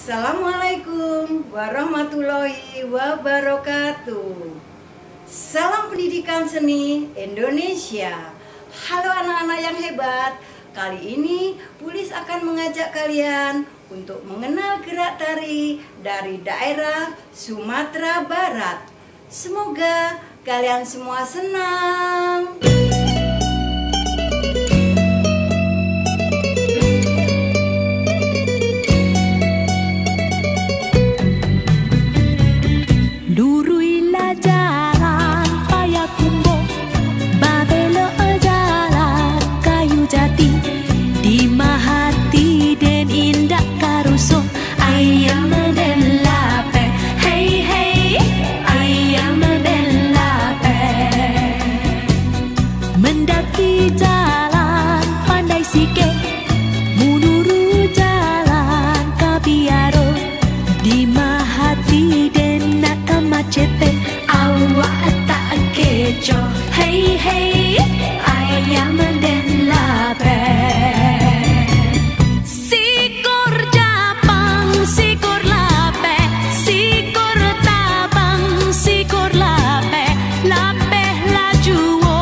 Assalamualaikum warahmatullahi wabarakatuh. Salam pendidikan seni Indonesia. Halo anak-anak yang hebat. Kali ini Pulis akan mengajak kalian untuk mengenal gerak tari dari daerah Sumatera Barat. Semoga kalian semua senang. Mendaki jalan pandai sikit, menuru jalan kabiaro, di mahati dan nak macete, awak tak kecoh. Hey hey, ayam dan lape. Sikor Japang, sikor lape, sikor tabang, sikor lape, lape laju.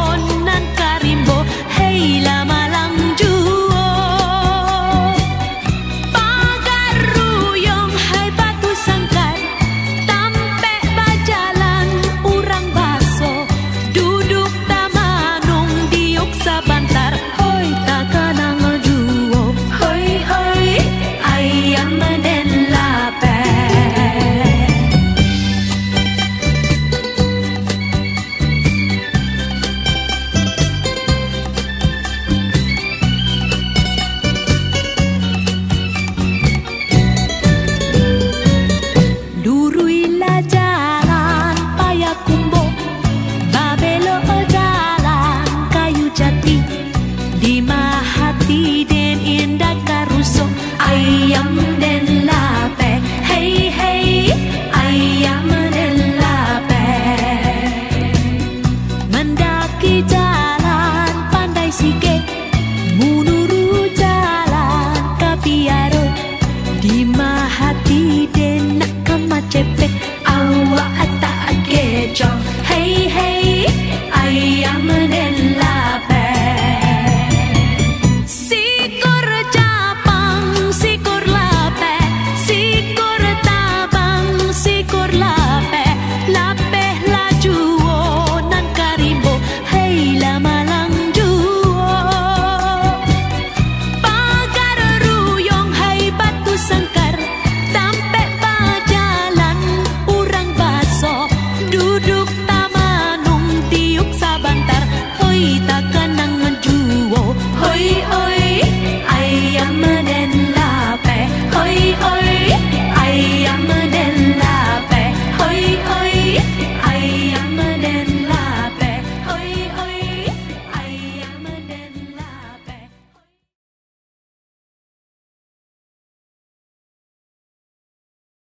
Di mahati den indah karuso, ayam den lape, hey hey, ayam den lape. Mendaki jalan pandai sikit, menuru jalan kapiaro, di mahati den